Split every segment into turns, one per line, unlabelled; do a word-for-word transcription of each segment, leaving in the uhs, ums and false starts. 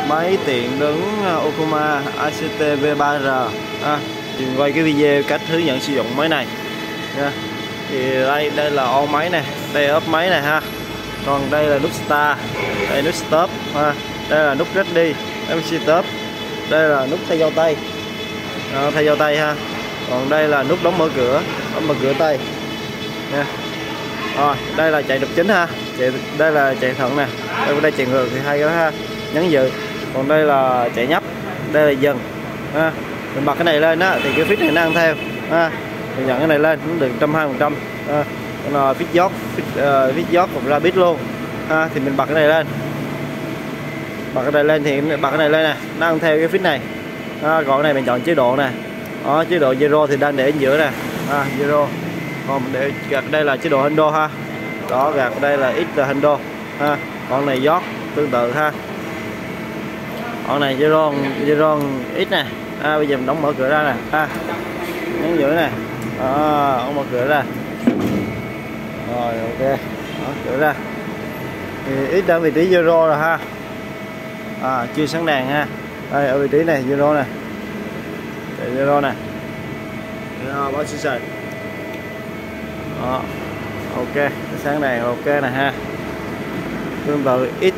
máy tiện đứng Okuma a xê tê vê ba rờ ha. Mình quay cái video cách hướng dẫn sử dụng máy này nha. Thì đây đây là ô máy này, đây ốp máy này ha. Còn đây là nút start, đây nút stop ha. Đây là nút ready, em xê stop. Đây là nút thay dao tay, à, thay dao tay ha. Còn đây là nút đóng mở cửa, đóng mở cửa tay nha. Rồi đây là chạy trục chính ha, chạy, đây là chạy thuận nè, đây đây chạy ngược thì hay đó ha, nhấn dự. Còn đây là chạy nhấp, đây là dừng ha. Mình bật cái này lên á thì cái phích này nó ăn theo ha. Mình nhận cái này lên nó được một trăm hai mươi phần trăm. Còn là phích giót, phích uh, phích giót cũng ra bít luôn ha. Thì mình bật cái này lên, bật cái này lên thì bật cái này lên nè, nó ăn theo cái phích này ha. Còn cái này mình chọn chế độ nè, đó, chế độ zero thì đang để ở giữa nè ha, zero. Còn để gạt đây là chế độ handle ha, đó gạt đây là x là handle ha. Còn này giót tương tự ha. Còn này zero zero x nè ha. Bây giờ mình đóng mở cửa ra nè ha, nhấn giữa nè, đó, đóng mở cửa ra rồi, ok, đó, cửa ra thì x đã vị trí zero rồi ha. À, chưa sáng đèn ha. Đây ở vị trí này zero nè, zero nè, báo position. Đó, ok, sáng đèn ok nè ha. Tương tự x,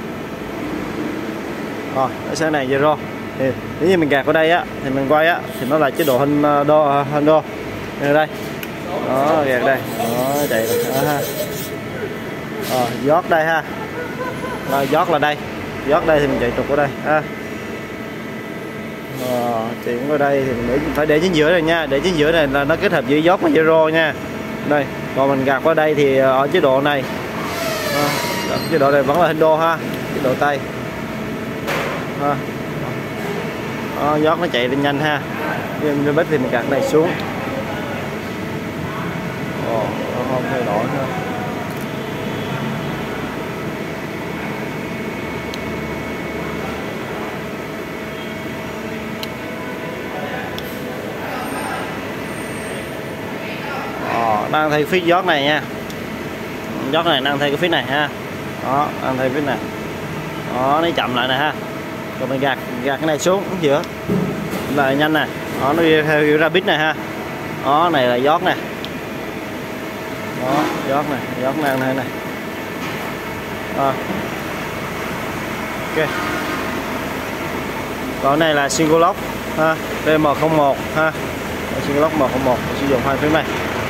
rồi sáng đèn zero. Thì nếu như mình gạt vào đây á thì mình quay á thì nó là chế độ hình đo hình đo đây, đây. Đó, gạt đây, đó chạy đó ha. Rồi giót đây ha, rồi giót là đây, giót đây thì mình chạy trục ở đây ha. Rồi, chuyển vào đây thì mình để, phải để chính giữa này nha, để chính giữa này là nó kết hợp giữa giót và zero nha. Đây, còn mình gạt qua đây thì ở chế độ này, à, chế độ này vẫn là hình đo ha, chế độ tay ha. Đó, giót nó chạy lên nhanh ha. Nhưng bếp thì mình gạt này xuống, ồ, nó không thay đổi nữa. Đang thay phích giót này nha, giót này đang thay cái phích này ha. Đó, đang thay phích này, đó nó chậm lại nè ha. Rồi mình gạt gạt cái này xuống giữa là nhanh nè, đó nó đi theo kiểu ra bít này ha. Đó này là giót nè, đó giót này, giót đang đây này. À. Ok, còn này là single lock ha, D M không một ha, single lock M không một, sử dụng hai phím này.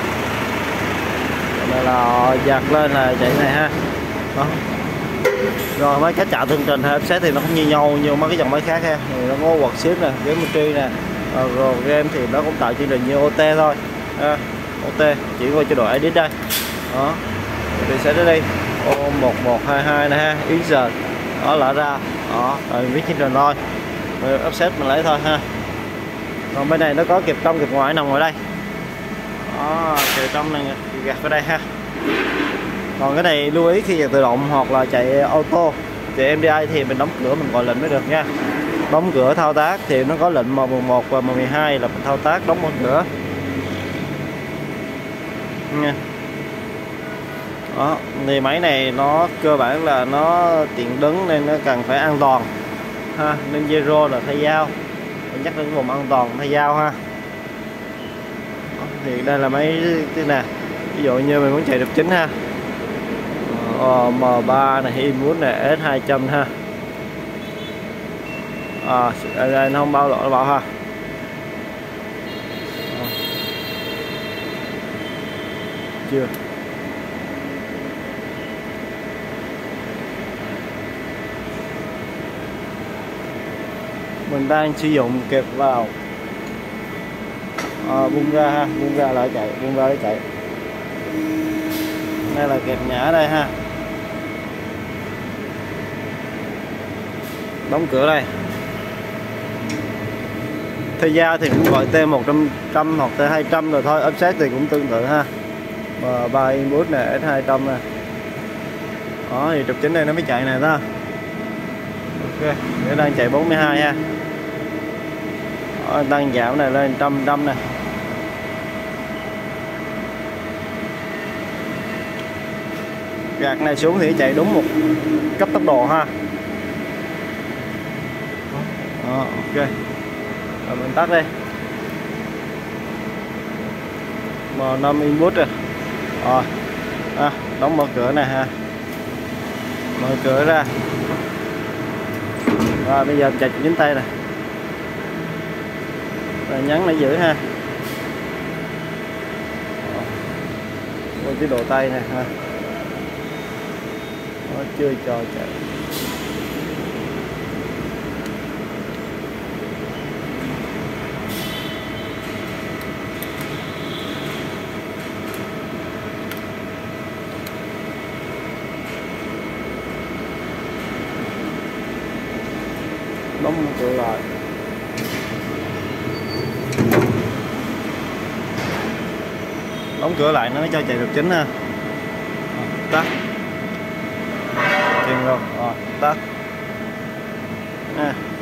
Đây là giật lên là chạy này ha. Đó. Rồi mấy cái chạm tương trình hay offset thì nó không như nhau như mấy cái dòng máy khác ha. Thì nó có quạt ship nè, geometry nè, rồi game thì nó cũng tạo chương trình như ô tê thôi ha. ô tê chỉ qua chế độ edit đây. Đó thì sẽ đến đây ô một một hai hai nè ha, x giờ đó lỡ ra, đó rồi viết chương trình thôi, rồi offset mình lấy thôi ha. Còn bên này nó có kẹp trong kẹp ngoài nằm ngoài đây, đó kẹp trong này gạt vào đây ha. Còn cái này lưu ý khi chạy tự động hoặc là chạy auto, chạy em đê i thì mình đóng cửa mình gọi lệnh mới được nha. Đóng cửa thao tác thì nó có lệnh M mười một và M mười hai là mình thao tác đóng mở cửa nha. Đó thì máy này nó cơ bản là nó tiện đứng nên nó cần phải an toàn ha, nên zero là thay dao, nhắc đến vùng an toàn thay dao ha. Đó, thì đây là máy thế nè, ví dụ như mình muốn chạy trục chính ha, ờ, M ba này, Inwood này, S hai trăm ha. À, đây nó không bao lộ nó bảo ha. À. Chưa. Mình đang sử dụng kẹp vào, à, bung ra ha, bung ra lại chạy, bung ra để chạy. Đây là kẹp nhả đây ha. Đóng cửa đây. Thay dao thì cũng gọi T một trăm hoặc T hai trăm rồi thôi, offset thì cũng tương tự ha. M ba input này, S hai trăm nè. Đó thì trục chính đây nó mới chạy này đó. Ok, để đang chạy bốn mươi hai ha. Đó, đang giảm này lên một trăm trăm nè. Gạt này xuống thì chạy đúng một cấp tốc độ ha. Đó, ok. Rồi mình tắt đi. M năm input rồi. Rồi. À, đóng mở cửa này ha. Mở cửa ra. Rồi bây giờ chặt chính tay nè. Rồi nhấn để giữ ha. Qua chế độ tay nè ha. Nó chưa cho chạy. Đóng cửa lại. Đóng cửa lại nó mới cho chạy được chính ha. Tắt. Chìm rồi, rồi tắt. À.